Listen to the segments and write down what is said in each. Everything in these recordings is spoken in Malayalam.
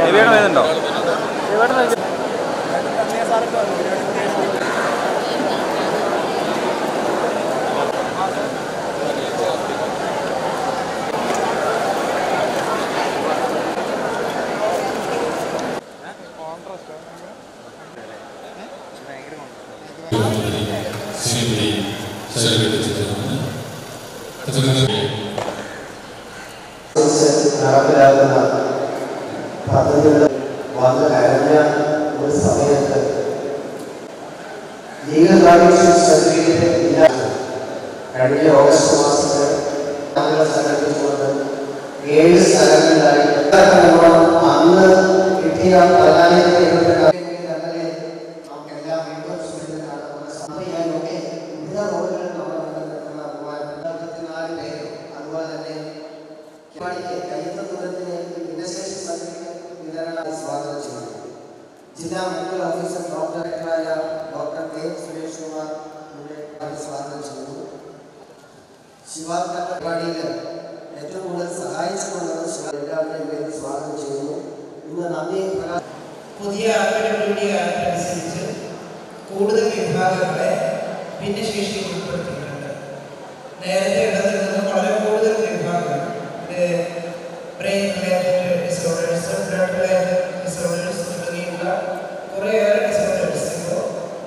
നടപ്പിലാക്കുന്ന പദ്ധതികൾ വന്ന് കരഞ്ഞ ഒരു സമയത്ത് ലീഗൽ ഗാർഡിയൻഷിപ്പ് സർട്ടിഫിക്കറ്റ് ഇല്ല. കഴിഞ്ഞ ഓഗസ്റ്റ് മാസത്തിൽ സംഘടിപ്പിച്ചുകൊണ്ട് 7 സ്ഥലങ്ങളിലായി അന്ന് കിട്ടിയ ജില്ലാ മെഡിക്കൽ ഓഫീസർ ഡോക്ടറായ ഡോക്ടർ കെ സുരേഷ് കുമാർ സ്വാഗതം ചെയ്യുന്നു. ശിവാർത്ത പരിപാടിയിൽ ഏറ്റവും കൂടുതൽ സഹായിച്ചിട്ടുള്ളത് എല്ലാവരുടെയും പേരിൽ സ്വാഗതം ചെയ്യുന്നു. ഇന്ന് നന്ദി പുതിയ അനുസരിച്ച് കൂടുതൽ വിഭാഗങ്ങളെ ഭിന്നശേഷിയിൽ ഉൾപ്പെടുത്തിയിട്ടുണ്ട്. നേരത്തെ ഇടത്തിൽ നിന്ന് വളരെ കൂടുതൽ വിഭാഗങ്ങൾ brain related disorders, blood related disorders തുടങ്ങിയുള്ള കുറേയേറെ ഡിസോർഡേഴ്സ് ഇപ്പോൾ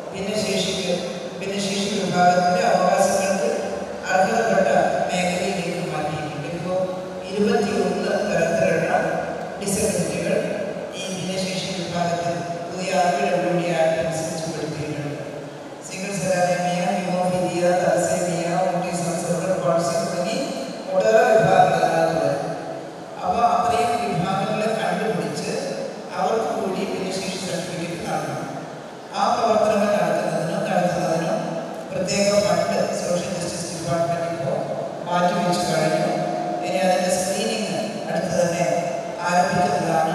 ഭിന്നശേഷി വിഭാഗത്തിൻ്റെ അവകാശങ്ങൾക്ക് അർഹതപ്പെട്ട മേഖലയിലേക്ക് മാറ്റിയിട്ടുണ്ട്. ഇപ്പോൾ 21 തരത്തിലുള്ള ഡിസബിലിറ്റികൾ ഈ ഭിന്നശേഷി വിഭാഗത്തിൽ പുതിയ RPWD ആക്ട് അനുസരിച്ച് പെടുത്തിയിട്ടുണ്ട്. Single cell anaemia, haemophilia, thalassaemia, autism, cerebral palsy തുടങ്ങി ഒട്ടേറെ വിഭാഗങ്ങൾ അതിനകത്ത്. അപ്പോൾ അത്രയും വിഭാഗങ്ങളെ കണ്ടുപിടിച്ച് അവർക്ക് കൂടി ഭിന്നശേഷി സർട്ടിഫിക്കറ്റ് നൽകണം. ആ പ്രവർത്തനങ്ങൾ നടത്തുന്നതിനും പ്രത്യേക ഫണ്ട് സോഷ്യൽ ജസ്റ്റിസ് ഡിപ്പാർട്ട്മെന്റ് ഇപ്പോൾ മാറ്റിവെച്ച് കഴിഞ്ഞു. ഇനി അതിൻ്റെ സ്ക്രീനിങ് അടുത്ത് തന്നെ ആരംഭിക്കുന്നതാണ്.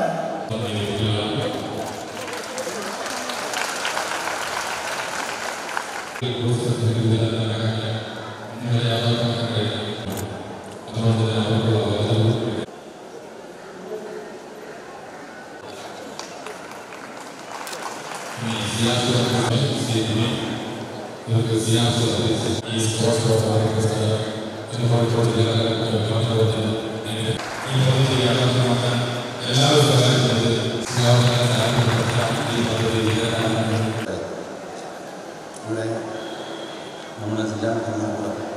നമ്മുടെ ജില്ലാ ഭരണകൂടം